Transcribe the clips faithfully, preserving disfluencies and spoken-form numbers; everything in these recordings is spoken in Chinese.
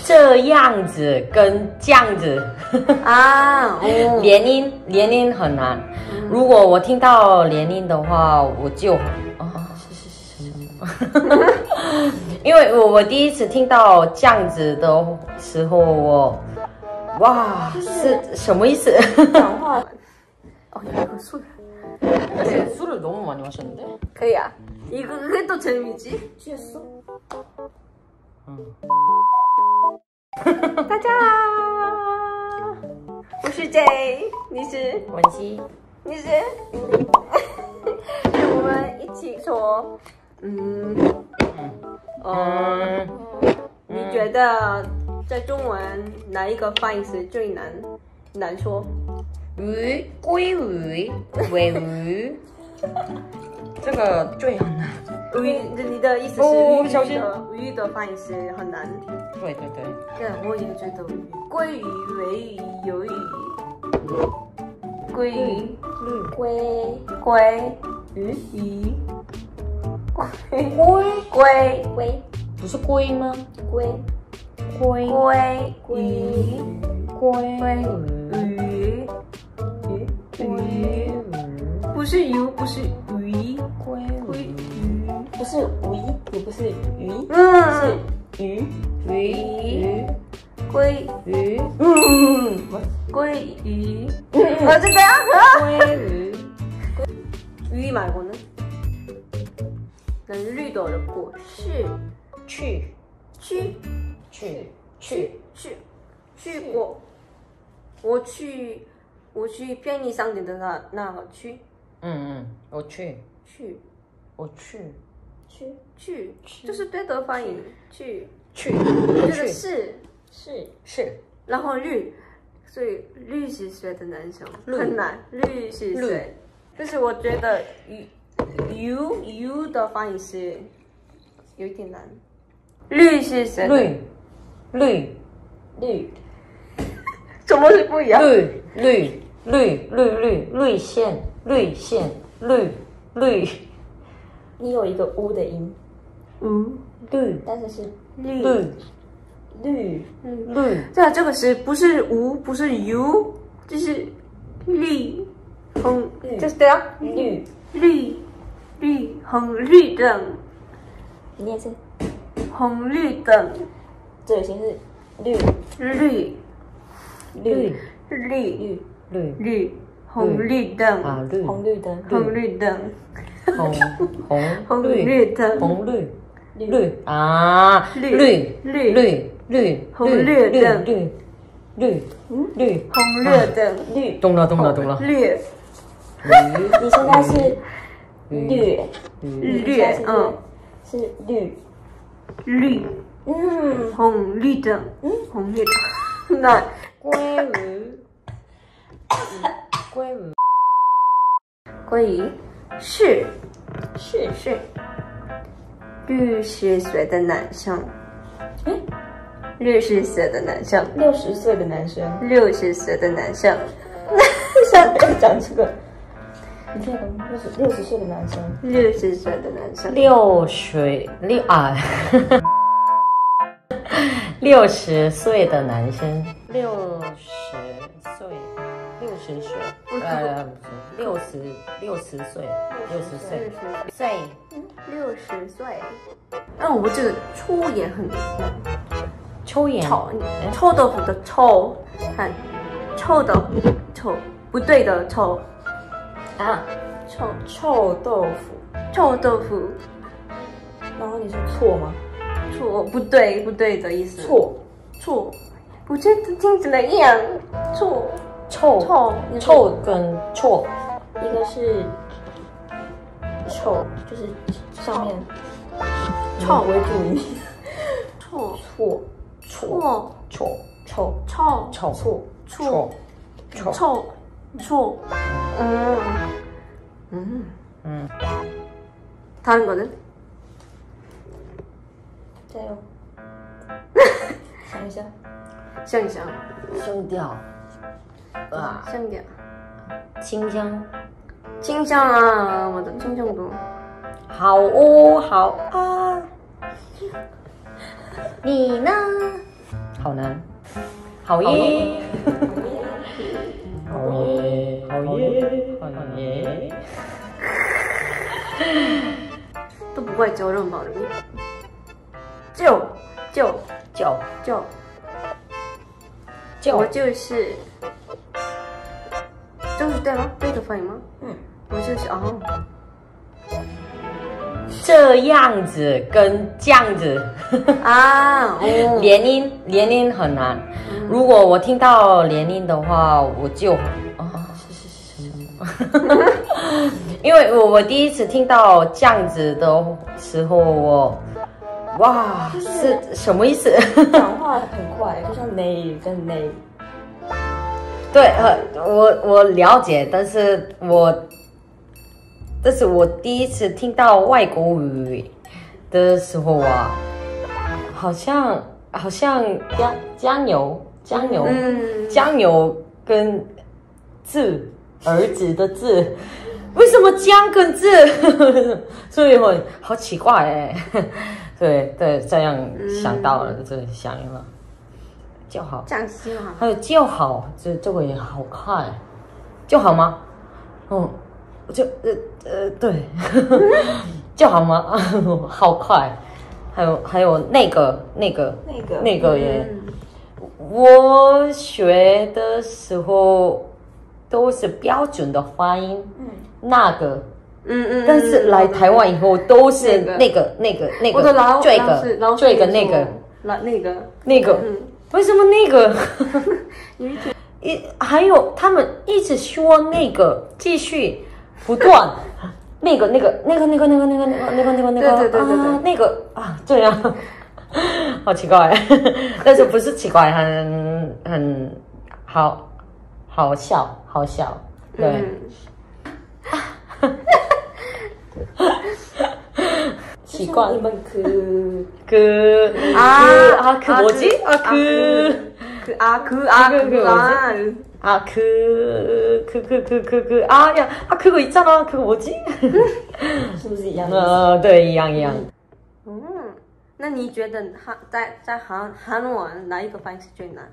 这样子跟这样子啊，哦， 连音连音很难。嗯、如果我听到连音的话，我就啊，是是是是，因为我我第一次听到这样子的时候，我哇，是什么意思？ 讲话，哦，이거 술. 술을 너무 많이 마셨는데? 그야. 이거 그게 또 재미지? 취했어? 응. 大家好，我是 J， 你是文熙， 你是，我们一起说，嗯，呃，你觉得在中文哪一个发音是最难难说？ 鱼、鲑鱼、尾鱼，这个最很难。 鱼，你的意思是哦， 鱼小心的鱼的发音是很难。 对对对。 对，我也觉得鱼，鲑鱼、尾鱼、鱿鱼、鲑鱼、 龟鲑鱼、鱼、 龟龟、 龟不是龟吗？ 龟龟鲑龟鱼、 龟鱼、鱼、鱼，不是鱼，不是鱼， 龟鲑鱼， 不是鱼，也不是鱼， 嗯， 是鱼鱼鱼鲑鱼嗯，鲑鱼，어쨌든 鲑鱼鱼말고는 난 류도 어렵고 是去去去去去去过，我去我去便利商店的那那个去嗯嗯，我去去我去去去，这是对的发音，去， 去我觉得去是， 是是然后绿，所以绿十岁的男生绿很难，绿十岁，但是我觉得 u u 的发音是有一点难，绿十岁的绿绿绿什么是不一样？ 绿绿绿绿绿绿线绿线绿绿你有一个乌的音， 嗯， 绿但是是绿绿绿绿对啊，这个是不是无不是 u， 就是绿，红，就是对啊， 绿， 绿绿红绿灯， 你念一次， 红绿灯， 这里先是绿绿绿绿绿绿红绿灯， 啊绿红绿灯， 红绿灯， 红红红绿绿灯， 红绿绿啊绿绿绿绿绿红绿灯绿绿绿红绿灯， 绿， 懂了懂了懂了绿你现在是略， 绿你现在是嗯是绿， 绿嗯， 红绿灯，红绿灯，那鲑鱼鲑鱼鲑鱼是是是六十岁的男生， 嗯， 六十岁的男生， 六十岁的男生， 六十岁的男生， 为什么要讲这个？你听得懂吗？六十六十岁的男生， 六十岁的男生， 六十六啊，六十岁的男生，六十岁，六十岁，呃，六十六十岁，六十岁，岁， 六十岁。但我这个抽也很难， 抽烟， 臭臭豆腐的臭，看臭的臭，不对的臭， 啊， 臭臭豆腐， 臭豆腐， 然后你说错吗？ 错不对不对的意思， 错， 错，我觉得听起来一样，错臭臭臭跟错， 一个是臭，就是上面臭为注音， 错错错错臭臭臭错错臭臭错，嗯嗯嗯， 다른 거는? 加油，想一下， 想一想， 声调啊， 香点， 清香， 清香啊，我的清香度， 好哦，好啊，你呢？ 好难，好耶，好耶，好耶，好耶， 都不会纠正吧？就就就就就我就是就是对吗？对的翻译吗？ 嗯， 我就是哦， 这样子跟这样子啊，哦， 连音连音很难。如果我听到连音的话，我就啊，是是是是，因为我我第一次听到这样子的时候，我哇是什么意思？ 讲话很快，就像 nay 跟 nay。 对，呃，我我了解，但是我，但是我第一次听到外国语的时候啊，好像好像酱酱油酱油、 嗯， 酱油跟字儿子的字，为什么姜跟字？所以我好奇怪哎，对对，这样想到了，这想了。就好， 这样行吗？ 还有就好，这这个也好看，就好吗？嗯，就呃呃对，就好吗？好快，还有还有那个那个那个那个也， 嗯我学的时候都是标准的发音， 嗯， 那个， 嗯嗯， 但是来台湾以后都是那个那个那个， 我的老这老师老个师这个那个那那个那个。 嗯， 为什么那个？ 有一点一还有他们一直说那个，继续不断，那个那个那个那个那个那个那个那个那个那个对对对对对啊那个啊这样，好奇怪，但是不是奇怪，很很好好笑好笑，对。 嗯习惯你们그 그 아, 아, 그 아, 뭐지? 그, 아, 그, 그, 아, 그, 아, 그, 그 그구나. 아, 그, 그, 그, 그, 그, 그, 아, 야, 아, 그거 있잖아. 그거 뭐지? 是不是一样的？ 어, 对，一样一样。 嗯，那你觉得韩在在韩韩文哪一个发音是最难？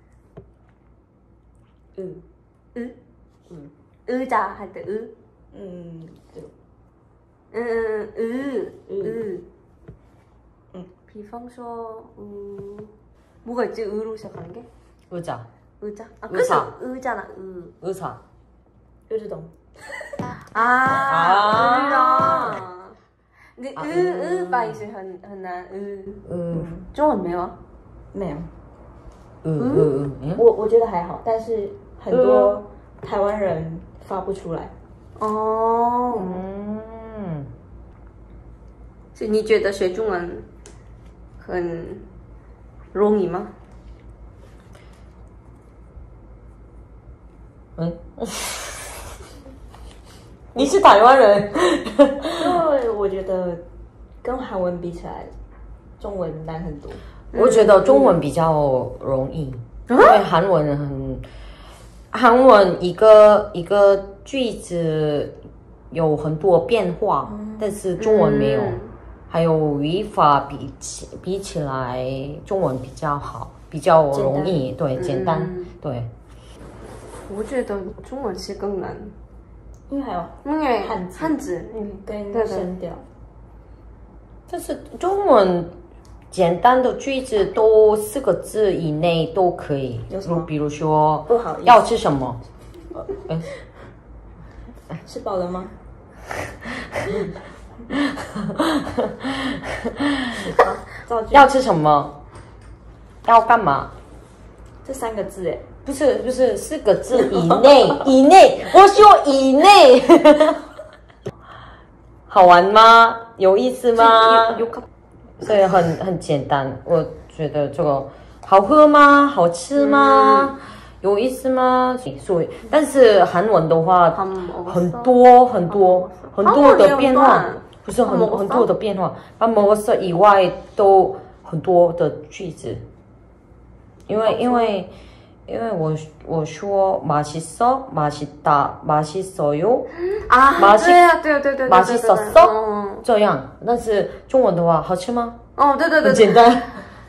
嗯嗯嗯嗯자 할 때 으， 嗯，对， 음, 음, 으, 으. 으. 응. 比方说, 음, 뭐가 있지? 으로 시작하는 게? 의자, 의자? 아, 의사. 그래서 의자나, 으. 의사. 就是懂。 아, 아. 으라. 근데 아, 으, 으. 으 발이很很难, 으. 음, 中文没有啊？ 没有， 으, 으, 으, 응? 我我觉得还好，但是很多台湾人发不出来。 어. 음, 所以你觉得学中文很容易吗？ 응? 你是台湾人？ 因为我觉得跟韩文比起来，中文难很多。 我觉得中文比较容易，因为韩文很，韩文一个一个句子有很多变化，但是中文没有， 嗯还有语法比起比起来，中文比较好，比较容易，对，简单， 嗯对。 我觉得中文是更难， 因为还有因为汉字汉字，嗯， 跟对对声调， 但是中文简单的句子都四个字以内都可以， 有什么比如说不好意思要吃什么？哎， 吃饱了吗？造句要吃什么？要干嘛？ 这三个字哎， 不是不是四个字以内以内，我说以内，好玩吗？有意思吗？ 有个所以很很简单，我觉得这个好喝吗？好吃吗？有意思吗？所以，但是韩文的话，很多很多很多的变化，不是很很多的变化。밥 먹었어以外都很多的句子，因为因为因为我我说맛있어맛있다맛있어요 啊， 맛있 对啊，对对对对， 맛있었어 这样，但是中文的话好吃吗？ 哦，对对对， 很简单，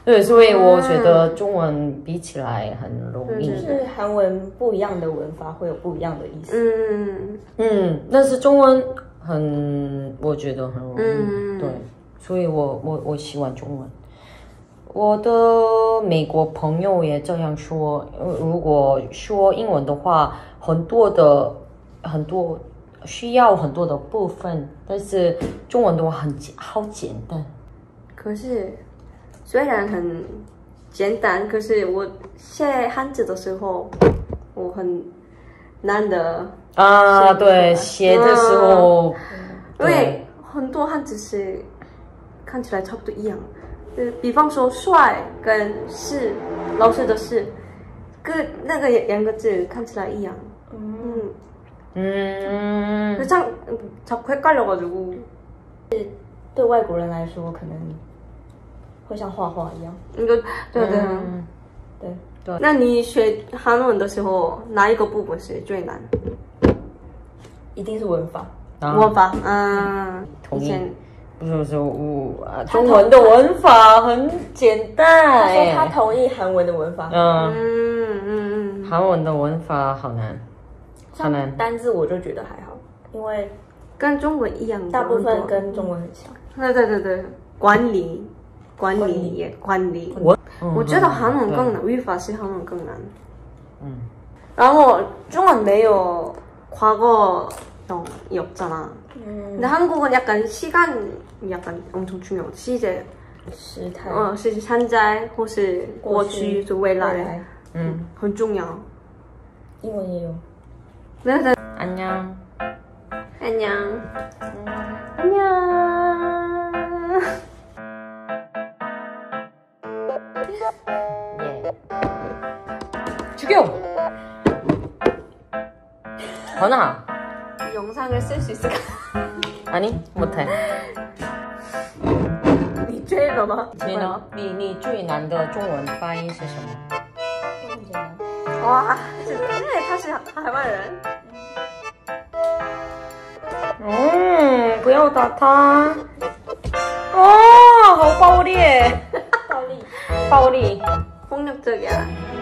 对，所以我觉得中文比起来很容易。 就是韩文不一样的文法会有不一样的意思。 嗯嗯，但是中文很，我觉得很容易。 嗯对，所以我我我喜欢中文。我的美国朋友也这样说，呃如果说英文的话，很多的很多需要很多的部分，但是中文的话很简好简单。 可是虽然很简单，可是我写汉字的时候，我很难的啊，对，写的时候， 因为很多汉字是看起来差不多一样。呃，比方说帅跟是老师的是，跟那个两个字看起来一样。嗯嗯， 음. 참 자꾸 헷갈려가지고. 对外国人来说，可能会像画画一样。 이거对对对对。 那你学韩文的时候，哪一个部分是最难？ 一定是文法。 文法，嗯， 同意。 以前不是不是我啊，中文的文法很简单。 他说他同意韩文的文法。 嗯嗯嗯嗯， 韩文的文法好难，好难。 单字我就觉得还好，因为跟中文一样， 大部分跟中文很像。 对对对对，管理，管理也管理。 我我觉得韩文更难，语法是韩文更难。 嗯。 然后中文没有과거형이 없잖아. 음. 근데 한국은 약간 시간이 약간 엄청 중요해. 시제, 时态, 어, 시제 현재, 或是过去,未来, 음. 很重要. 英文也有. 네, 네. 안녕. 안녕. 음. 안녕. 예. 죽여. 건아. 이 영상을 쓸 수 있을까? 아니 못해. 你追了吗？ 你呢？你你最难的中文发音是什么？ 哇，因为他是台湾人。 嗯，不要打他。哦，好暴力，暴力，暴力， 폭력적이야.